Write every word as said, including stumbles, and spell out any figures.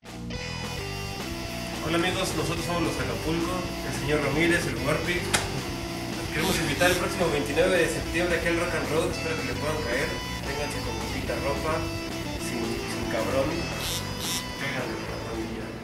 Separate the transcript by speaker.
Speaker 1: Hola amigos, nosotros somos los Acapulco, el señor Ramírez, el Warpig. Los queremos invitar el próximo veintinueve de septiembre aquí al Rock and Roll, espero que le puedan caer. Ténganse con poquita ropa, sin, sin cabrón. Cáiganle con la pandilla.